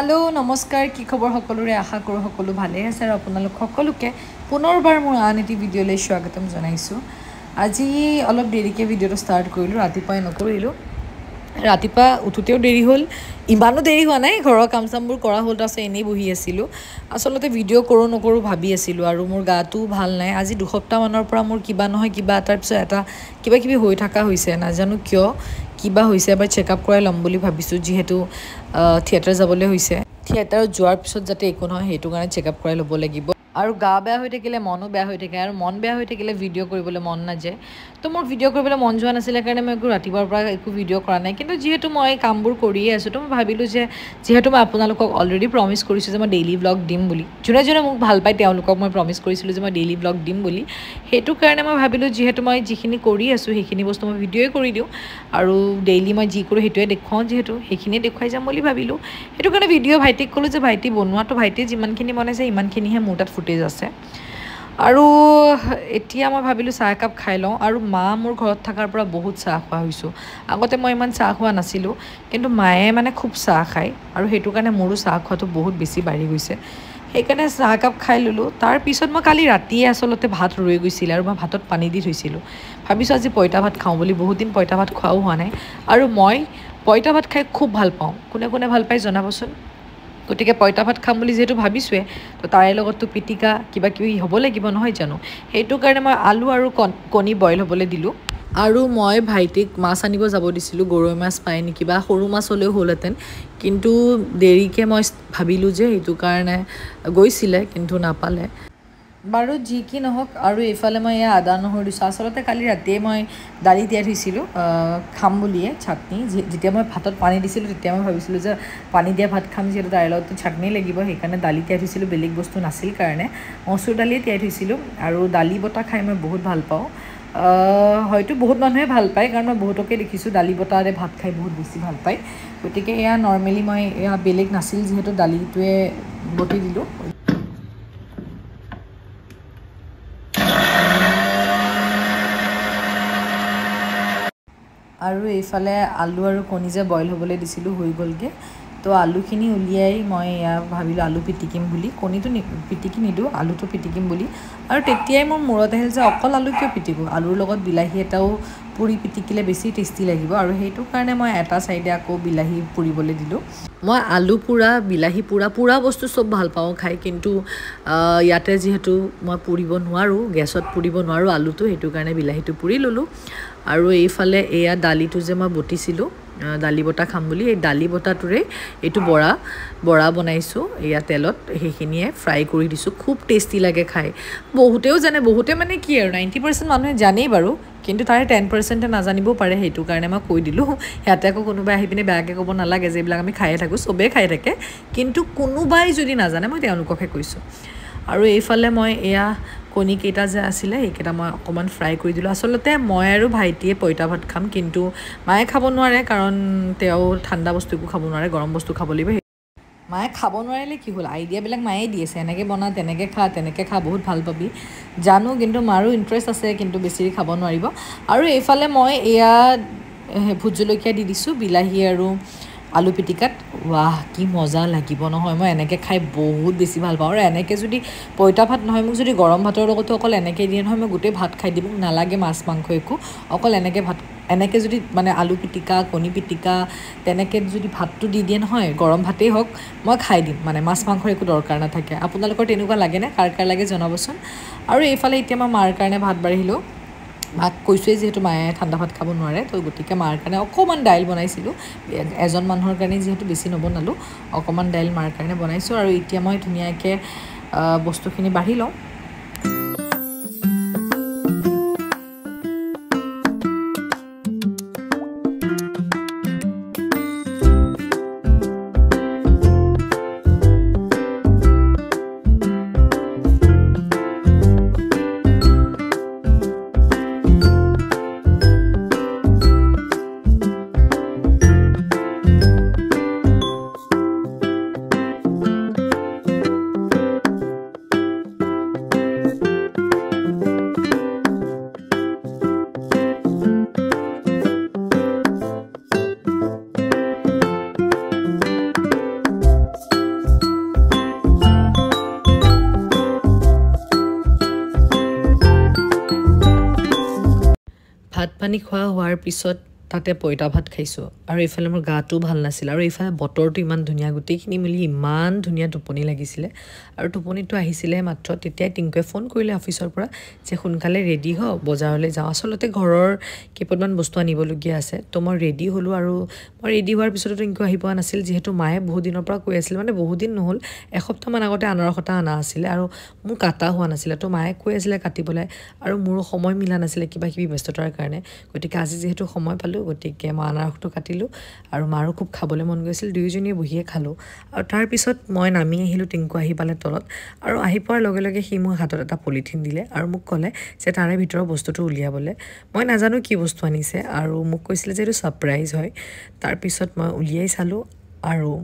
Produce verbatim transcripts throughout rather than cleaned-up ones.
Hello नमस्कार कि खबर सकलोरे आशा करो सकलो भाले आछे आरो आपनालोक सकलोके पुनरबार मोर आन एटी भिडिओले स्वागतम जनाइछु। আজি অলপ দেৰিকে ভিডিওটো স্টাৰ্ট কৰিলো ৰাতিপুৱাই নকৰিলো ৰাতিপুৱা উঠুতেও দেৰি হ'ল ইমানো দেৰি হোৱা নাই ঘৰৰ কাম চামবোৰ কৰা হ'ল তাছে এনেই বহি আছিলো আসলতে ভিডিও কৰো নকৰো ভাবি আছিলো আৰু মোৰ গাটো ভাল নাই আজি দুসপ্তাহ মানৰ পৰা মোৰ কিবা নহয় কিবা তাৰ পিছত এটা কিবা কিবি হৈ থকা হৈছে নাজানো কিয় কিবা হৈছে এবাৰ চেকআপ কৰাই লম বুলি ভাবিছো যেহেতু থিয়েটাৰ যাবলৈ হৈছে থিয়েটাৰত যোৱাৰ পিছত যাতে একো নহয় হেতু কাৰণে চেকআপ কৰাই ল'ব লাগিব আৰু গা বেয়া হৈ থাকিলে মনো বেয়া হৈ থাকে আৰু মন বেয়া হৈ থাকিলে ভিডিও কৰিবলৈ মন নাযায় তো মোৰ ভিডিও কৰিবলৈ মন যোৱা নাছিল কাৰণে মই একো ৰাতিপুৱাৰ পৰা একো ভিডিও কৰা নাই কিন্তু যেহেতু মই কামবোৰ কৰিয়ে আছো তো মই ভাবিলো যে যেহেতু মই আপোনালোকক অলৰেডি প্ৰমিস কৰিছো যে মই ডেইলি ব্লগ দিম বুলি জুনে জুনে মোক ভাল পাই তেওঁলোকক মই প্ৰমিস কৰিছিলো যে মই ডেইলি ব্লগ দিম বুলি হেতু কাৰণে মই ভাবিলো যেহেতু মই যিখিনি কৰি আছো সেইখিনি বস্তু মই ভিডিওই কৰি দিও আৰু ডেইলি মই যি কৰো হেতুৱে দেখাও যেহেতু সেইখিনি দেখাই যাম বুলি ভাবিলো হেতু কাৰণে ভিডিও ভাইটিক কলো যে ভাইটি বনোৱাটো ভাইটি যিমানখিনি বনাইছে ইমানখিনিহে মোৰ তাত ফুটেজ আছে আৰু এতিয়া মই ভাবিলো চাহ কাপ খাই লওঁ আৰু মা মোৰ ঘৰত থাকাৰ পৰা বহুত চাহ খোৱা হৈছো আগতে মই ইমান চাহ খোৱা নাছিলো কিন্তু মায়ে মানে খুব চাহ খায় আৰু হেতু কাৰণে মোৰো চাহ খোৱাটো বহুত বেছি বাঢ়ি গৈছে সেইকাৰণে চাহ কাপ খাই ললো তাৰ পিছত মই কালি ৰাতিয়ে আসলতে ভাত ৰৈ গৈছিল আৰু মই ভাতত পানী দি থৈছিলো ভাবিছো আজি পইতা ভাত খাওঁ বুলি বহুত দিন পইতা ভাত খোৱাও হোৱা নাই আৰু মই পইতা ভাত খাই খুব ভাল পাওঁ কোনে কোনে ভাল পায় জনাবচোন গতিকে পইতা ভাত খাম বুলি যেহেতু ভাবিছোৱে তো তাৰে লগতটো পিটিকা কিবা কিবি হ'ব লাগিব নহয় জানো হেতু কাৰণে মই আলু আৰু কণী বইল হ'বলৈ দিলো আৰু মই ভাইটিক মাছ আনিব যাব দিছিলো গৰৈ মাছ পায় নেকি বা সৰু মাছ হ'লেও হ'লহেঁতেন কিন্তু দেৰিকে মই ভাবিলো যে হেতু কাৰণে গৈছিলে কিন্তু নাপালে বাৰু যি কি নহওক আৰু এফালে মই এয়া আদা নহৰু দিছো আসলতে কালি ৰাতিয়ে মই দালি তিয়াই থৈছিলো খাম বুলিয়ে চাটনি যেতিয়া মই ভাতত পানী দিছিলো তেতিয়া মই ভাবিছিলো যে পানী দিয়া ভাত খাম যেটো তাৰ লগত চাটনি লাগিব সেইকাৰণে দালি তিয়াই থৈছিলো বেলেগ বস্তু নাছিল কাৰণে মসুৰ দালি তিয়াই থৈছিলো আৰু দালি বটা খাই মই বহুত ভাল পাওঁ হয়তো বহুত মানুহে ভাল পায় কাৰণ মই বহুতকে দেখিছো দালি বটাৰে ভাত খাই বহুত বেছি ভাল পায় গতিকে এয়া নৰমালি মই এয়া বেলেগ নাছিল যেহেতু দালিটোৱে বটি দিলো আৰু এইফালে আলু আৰু কণী যে বইল হ'বলৈ দিছিলো হৈ গলগে তো আলুখিনি উলিয়াই মই ইয়া ভাবিলো আলু পিটিকিম বুলি কণীটো পিটিকি নিদো আলুটো পিটিকিম বুলি আৰু তেতিয়াই মোৰ মূৰত আহিল যে অকল আলু কিয় পিটিকো আলুৰ লগত বিলাহী এটাও পুৰি পিটিকিলে বেছি টেষ্টি লাগিব আৰু হেতু কাৰণে মই এটা সাইডে আকৌ বিলাহী পুৰিবলৈ দিলো মই আলু পুৰা বিলাহী পুৰা পুৰা বস্তু সব ভাল পাওঁ খাই কিন্তু ইয়াতে যেহেতু মই পুৰিব নোৱাৰো গেছত পুৰিব নোৱাৰো আলুটো হেতু কাৰণে বিলাহীটো পুৰি ললো আৰু এইফালে এয়া দালিটো যে মই বটিছিলো দালি বটা খাম বুলি এই দালি বটাটোৰে এটো বড়া বড়া বনাইছো এয়া তেলত হেখিনিয়ে ফ্ৰাই কৰি দিছো খুব টেষ্টি লাগে খাই বহুতেও জানে বহুতে মানে কি আৰু ninety percent মানুহে জানেই বাৰু কিন্তু তাৰে ten percent নাজানিব পাৰে হেতু কাৰণে মই কৈ দিলো ইয়াতে আকৌ কোনোবাই আহি পিনে বেয়াকে ক'ব নালাগে যে এইবিলাক আমি খাই থাকো সবে খাই থাকে কিন্তু কোনোবাই যদি নাজানে মই তেওঁলোককে কৈছো আৰু এইফালে মই এয়া কণী কেটা যে আছিলে এইকেটা মই অকমান ফ্ৰাই কৰি দিলো আসলতে মই আৰু ভাইটিয়ে পইতা ভাত খাম কিন্তু মায়ে খাব নোৱাৰে কাৰণ তেও ঠাণ্ডা বস্তুকো খাব নোৱাৰে গৰম বস্তু খাব লাগিব মায়ে খাব নোৱাৰিলে কি হ'ল আইডিয়া বিলাক মায়ে দিয়েছে এনেকে বনা তেনেকে খা তেনেকে খা বহুত ভাল পাবি জানো কিন্তু মাৰো ইন্টাৰেষ্ট আছে কিন্তু বেছি খাব নোৱাৰিব আৰু এইফালে মই এয়া ভুট জলকীয়া দি দিছো বিলাহী আৰু আলু পিটিকাত वाह কি মজা লাগিব নহয় মই এনেকে খাই বহুত বেছি ভাল পাওঁ আৰু এনেকে যদি পইতা ভাত নহয় মোক যদি গৰম ভাতৰ লগত অকল এনেকে দিয়ে নহয় মই গুটে ভাত খাই দিম নালাগে মাছ মাংস একো অকল এনেকে ভাত এনেকে যদি মানে আলু পিটিকা কণী পিটিকা তেনেকে যদি ভাতটো দি দিয়ে নহয় গৰম ভাতেই হওক মই খাই দিম মানে মাছ মাংসৰ একো দৰকাৰ নাথাকে আপোনালোকৰ তেনেকুৱা লাগে নে কাৰ কাৰ লাগে জনাবচোন আৰু এইফালে এতিয়া মই মাৰ কাৰণে ভাত বাঢ়িলো মাক কৈছোৱে যেহেতু মায়ে ঠাণ্ডা ভাত খাব নোৱাৰে তো গতিকে মাৰ কাৰণে অকমান দাইল বনাইছিলো এজন মানুহৰ কাৰণে যেহেতু বেছি নবনালো অকমান দাইল মাৰ কাৰণে বনাইছো আৰু এতিয়া মই ধুনিয়াকে বস্তুখিনি বাঢ়ি লওঁ পানী খোৱা হোৱাৰ পিছত তাতে পইতা ভাত খাইছোঁ আৰু এইফালে মোৰ গাটো ভাল নাছিল আৰু এইফালে বতৰটো ইমান ধুনীয়া গোটেইখিনি মিলি ইমান ধুনীয়া টোপনি লাগিছিলে আৰু টোপনিটো আহিছিলে মাত্ৰ তেতিয়াই টিংকুৱে ফোন কৰিলে অফিচৰ পৰা যে সোনকালে ৰেডি হ বজাৰলৈ যাওঁ আচলতে ঘৰৰ কেইপদমান বস্তু আনিবলগীয়া আছে তো মই ৰেডি হ'লোঁ আৰু মই ৰেডি হোৱাৰ পিছতো টিংকু আহি পোৱা নাছিল যিহেতু মায়ে বহুত দিনৰ পৰা কৈ আছিল মানে বহুত দিন নহ'ল এসপ্তাহমান আগতে আনাৰসটা অনা আছিলে আৰু মোৰ কাটা হোৱা নাছিলে তো মায়ে কৈ আছিলে কাটিবলৈ আৰু মোৰো সময় মিলা নাছিলে কিবা কিবি ব্যস্ততাৰ কাৰণে গতিকে আজি যিহেতু সময় পালোঁ গতিকে মই আনাৰসটো কাটিলোঁ আৰু মাৰো খুব খাবলৈ মন গৈছিল দুয়োজনীয়ে বহিয়ে খালোঁ আৰু তাৰপিছত মই নামি আহিলোঁ টিংকু আহি পালে তলত আৰু আহি পোৱাৰ লগে লগে সি মোৰ হাতত এটা পলিথিন দিলে আৰু মোক ক'লে যে তাৰে ভিতৰৰ বস্তুটো উলিয়াবলৈ মই নাজানো কি বস্তু আনিছে আৰু মোক কৈছিলে যে এইটো ছাৰপ্ৰাইজ হয় তাৰপিছত মই উলিয়াই চালোঁ আৰু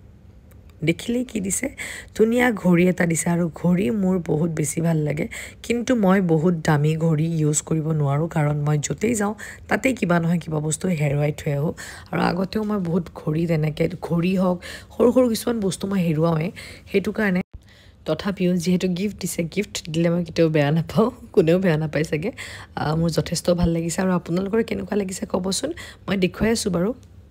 দেখিলেই কি দিছে ধুনীয়া ঘড়ী এটা দিছে আৰু ঘড়ী মোৰ বহুত বেছি ভাল লাগে কিন্তু মই বহুত দামী ঘড়ী ইউজ কৰিব নোৱাৰোঁ কাৰণ মই য'তেই যাওঁ তাতেই কিবা নহয় কিবা বস্তু হেৰুৱাই থৈ আহোঁ আৰু আগতেও মই বহুত ঘড়ী তেনেকৈ ঘড়ী হওক সৰু সৰু কিছুমান বস্তু মই হেৰুৱাওঁৱেই সেইটো কাৰণে তথাপিও যিহেতু গিফ্ট দিছে গিফ্ট দিলে মই কেতিয়াও বেয়া নাপাওঁ কোনেও বেয়া নাপায় চাগে মোৰ যথেষ্ট ভাল লাগিছে আৰু আপোনালোকৰ কেনেকুৱা লাগিছে ক'বচোন মই দেখুৱাই আছোঁ বাৰু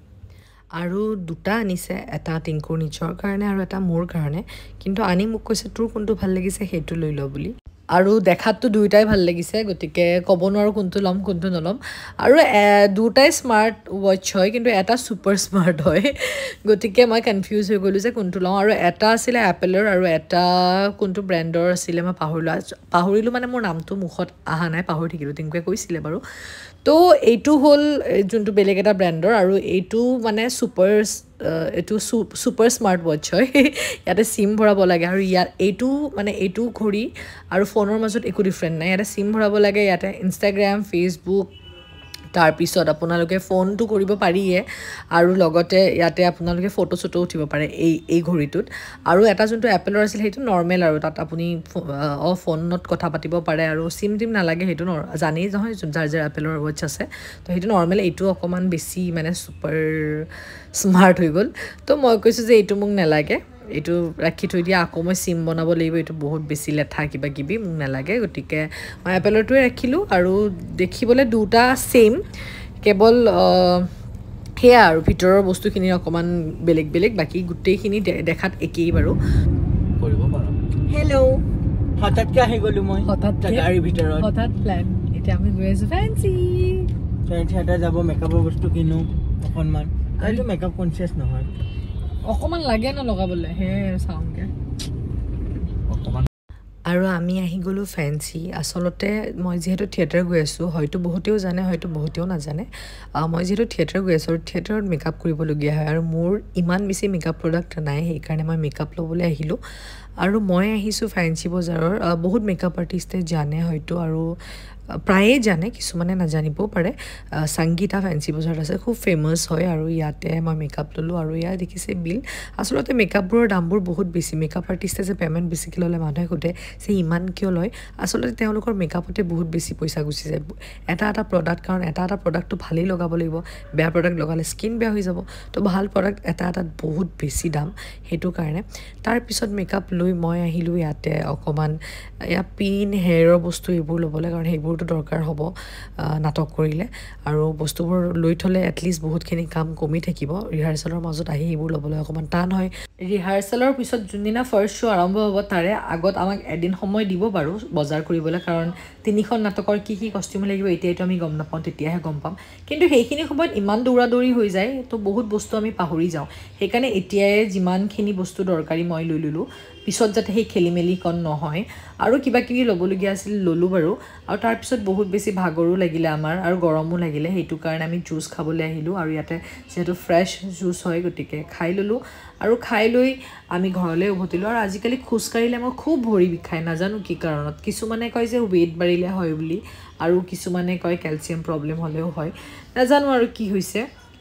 আৰু দুটা আনিছে এটা টিংকুৰ নিজৰ কাৰণে আৰু এটা মোৰ কাৰণে কিন্তু আনি মোক কৈছে তোৰ কোনটো ভাল লাগিছে সেইটো লৈ ল বুলি আৰু দেখাততো দুয়োটাই ভাল লাগিছে গতিকে ক'ব নোৱাৰোঁ কোনটো ল'ম কোনটো নল'ম আৰু দুটাই স্মাৰ্ট ৱাটচ হয় কিন্তু এটা ছুপাৰ স্মাৰ্ট হয় গতিকে মই কনফিউজ হৈ গ'লোঁ যে কোনটো লওঁ আৰু এটা আছিলে এপেলৰ আৰু এটা কোনটো ব্ৰেণ্ডৰ আছিলে মই পাহৰিলোঁ পাহৰিলোঁ মানে মোৰ নামটো মুখত অহা নাই পাহৰি থাকিলোঁ টিংকুৱে কৈছিলে বাৰু তো এইটো হ'ল যোনটো বেলেগ এটা ব্ৰেণ্ডৰ আৰু এইটো মানে ছুপাৰ এইটো ছুপাৰ স্মাৰ্ট ৱাটচ হয় ইয়াতে চিম ভৰাব লাগে আৰু ইয়াত এইটো মানে এইটো ঘড়ী আৰু ফোনৰ মাজত একো ডিফাৰেণ্ট নাই ইয়াতে চিম ভৰাব লাগে ইয়াতে ইনষ্টাগ্ৰাম ফেচবুক তাৰপিছত আপোনালোকে ফোনটো কৰিব পাৰিয়ে আৰু লগতে ইয়াতে আপোনালোকে ফটো চটো উঠিব পাৰে এই এই ঘড়ীটোত আৰু এটা যোনটো এপেলৰ আছিল সেইটো নৰ্মেল আৰু তাত আপুনি অ ফোনত কথা পাতিব পাৰে আৰু চিম টিম নালাগে সেইটো জানেই নহয় যাৰ যাৰ এপেলৰ ৱাটচ আছে তো সেইটো নৰ্মেল এইটো অকণমান বেছি মানে ছুপাৰ স্মাৰ্ট হৈ গ'ল তো মই কৈছোঁ যে এইটো মোক নালাগে এইটো ৰাখি থৈ দিয়া আকৌ মই চিম বনাব লাগিব এইটো বহুত বেছি লেঠা কিবা কিবি মোক নালাগে গতিকে মই এপেলৰটোৱে ৰাখিলোঁ আৰু দেখিবলৈ দুটা ছেইম কেৱল সেয়া আৰু ভিতৰৰ বস্তুখিনি অকণমান বেলেগ বেলেগ বাকী গোটেইখিনি দেখাত একেই বাৰু কৰিব পাৰোঁ হেল্ল' হঠাৎকৈ আহি গ'লোঁ মই হঠাৎ গাড়ীৰ ভিতৰত হঠাৎ প্লেন এতিয়া আমি গৈ আছোঁ ফেঞ্চি ফেঞ্চি এটা যাব মেকআপৰ বস্তু কিনো অকণমান এইটো মেকআপ কনচিয়াছ নহয় অকণমান লাগে ন লগাবলৈ সেয়ে চাওঁগৈ অকণমান আৰু আমি আহি গ'লোঁ ফেঞ্চি আচলতে মই যিহেতু থিয়েটাৰ গৈ আছোঁ হয়তো বহুতেও জানে হয়তো বহুতেও নাজানে মই যিহেতু থিয়েটাৰ গৈ আছোঁ থিয়েটাৰত মেকআপ কৰিবলগীয়া হয় আৰু মোৰ ইমান বেছি মেকআপ প্ৰডাক্ট নাই সেইকাৰণে মই মেকআপ ল'বলৈ আহিলোঁ আৰু মই আহিছোঁ ফেঞ্চি বজাৰৰ বহুত মেকআপ আৰ্টিষ্টে জানে হয়তো আৰু প্ৰায়ে জানে কিছুমানে নাজানিবও পাৰে সংগীতা ফেঞ্চি বজাৰত আছে খুব ফেমাছ হয় আৰু ইয়াতে মই মেকআপ ল'লোঁ আৰু ইয়াত দেখিছে বিল আচলতে মেকআপবোৰৰ দামবোৰ বহুত বেছি মেকআপ আৰ্টিষ্টে যে পে'মেণ্ট বেছিকৈ ল'লে মানুহে সোধে যে ইমান কিয় লয় আচলতে তেওঁলোকৰ মেকআপতে বহুত বেছি পইচা গুচি যায় এটা এটা প্ৰডাক্ট কাৰণ এটা এটা প্ৰডাক্টটো ভালেই লগাব লাগিব বেয়া প্ৰডাক্ট লগালে স্কিন বেয়া হৈ যাব তো ভাল প্ৰডাক্ট এটা এটাত বহুত বেছি দাম সেইটো কাৰণে তাৰপিছত মেকআপ লৈ মই আহিলোঁ ইয়াতে অকণমান ইয়াত পিন হেয়াৰৰ বস্তু এইবোৰ ল'বলৈ কাৰণ সেইবোৰতো দৰকাৰ হ'ব নাটক কৰিলে আৰু বস্তুবোৰ লৈ থ'লে এটলিষ্ট বহুতখিনি কাম কমি থাকিব ৰিহাৰ্চেলৰ মাজত আহি এইবোৰ ল'বলৈ অকণমান টান হয় ৰিহাৰ্চেলৰ পিছত যোনদিনা ফাৰ্ষ্ট শ্ব' আৰম্ভ হ'ব তাৰে আগত আমাক এদিন সময় দিব বাৰু বজাৰ কৰিবলৈ কাৰণ তিনিখন নাটকৰ কি কি কষ্টিউম লাগিব এতিয়াতো আমি গম নাপাওঁ তেতিয়াহে গম পাম কিন্তু সেইখিনি সময়ত ইমান দৌৰা দৌৰি হৈ যায় তো বহুত বস্তু আমি পাহৰি যাওঁ সেইকাৰণে এতিয়াই যিমানখিনি বস্তু দৰকাৰী মই লৈ ল'লোঁ পিছত যাতে সেই খেলি মেলিকণ নহয় আৰু কিবা কিবি ল'বলগীয়া আছিল ল'লোঁ বাৰু আৰু তাৰপিছত বহুত বেছি ভাগৰো লাগিলে আমাৰ আৰু গৰমো লাগিলে সেইটো কাৰণে আমি জুচ খাবলৈ আহিলোঁ আৰু ইয়াতে যিহেতু ফ্ৰেছ জুচ হয় গতিকে খাই ল'লোঁ আৰু খাই লৈ আমি ঘৰলৈ উভতিলোঁ আৰু আজিকালি খোজকাঢ়িলে মই খুব ভৰি বিষায় নাজানো কি কাৰণত কিছুমানে কয় যে ৱেইট বাঢ়িলে হয় বুলি আৰু কিছুমানে কয় কেলছিয়াম প্ৰব্লেম হ'লেও হয় নাজানো আৰু কি হৈছে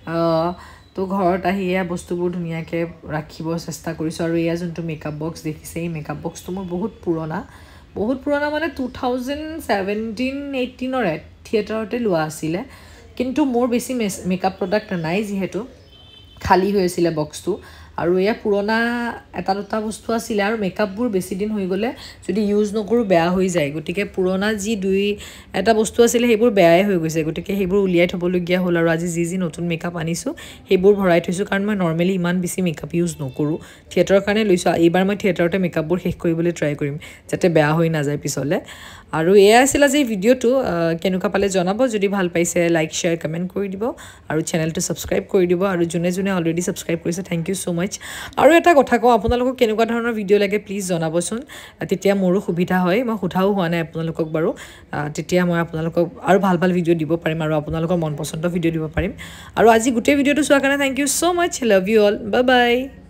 তো ঘৰত আহি এয়া বস্তুবোৰ ধুনীয়াকৈ ৰাখিব চেষ্টা কৰিছোঁ আৰু এয়া যোনটো মেকআপ বক্স দেখিছে এই মেকআপ বক্সটো মোৰ বহুত পুৰণা বহুত পুৰণা মানে টু থাউজেণ্ড ছেভেণ্টিন এইটিনৰ থিয়েটাৰতে লোৱা আছিলে কিন্তু মোৰ বেছি মেকআপ প্ৰডাক্ট নাই যিহেতু খালী হৈ আছিলে বক্সটো আৰু এয়া পুৰণা এটা দুটা বস্তু আছিলে আৰু মেকআপবোৰ বেছি দিন হৈ গ'লে যদি ইউজ নকৰোঁ বেয়া হৈ যায় গতিকে পুৰণা যি দুই এটা বস্তু আছিলে সেইবোৰ বেয়াই হৈ গৈছে গতিকে সেইবোৰ উলিয়াই থ'বলগীয়া হ'ল আৰু আজি যি যি নতুন মেকআপ আনিছোঁ সেইবোৰ ভৰাই থৈছোঁ কাৰণ মই নৰ্মেলি ইমান বেছি মেকআপ ইউজ নকৰোঁ থিয়েটাৰৰ কাৰণে লৈছোঁ এইবাৰ মই থিয়েটাৰতে মেকআপবোৰ শেষ কৰিবলৈ ট্ৰাই কৰিম যাতে বেয়া হৈ নাযায় পিছলৈ আৰু এয়া আছিল আজি ভিডিঅ'টো কেনেকুৱা পালে জনাব যদি ভাল পাইছে লাইক শ্বেয়াৰ কমেণ্ট কৰি দিব আৰু চেনেলটো ছাবস্ক্ৰাইব কৰি দিব আৰু যোনে যোনে অলৰেডি ছাবস্ক্ৰাইব কৰিছে থেংক ইউ ছ' মাছ আৰু এটা কথা কওঁ আপোনালোকক কেনেকুৱা ধৰণৰ ভিডিঅ' লাগে প্লিজ জনাবচোন তেতিয়া মোৰো সুবিধা হয় মই সোধাও হোৱা নাই আপোনালোকক বাৰু তেতিয়া মই আপোনালোকক আৰু ভাল ভাল ভিডিঅ' দিব পাৰিম আৰু আপোনালোকৰ মন পচন্দৰ ভিডিঅ' দিব পাৰিম আৰু আজি গোটেই ভিডিঅ'টো চোৱাৰ কাৰণে thank you so' much love you all bye by